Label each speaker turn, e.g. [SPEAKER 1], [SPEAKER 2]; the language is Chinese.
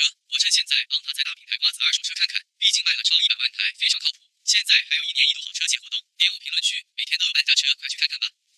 [SPEAKER 1] 车，我趁现在帮他在大平台瓜子二手车看看，毕竟卖了超100万台，非常靠谱。现在还有1年1度好车节活动，点我评论区，每天都有半价车，快去看看吧。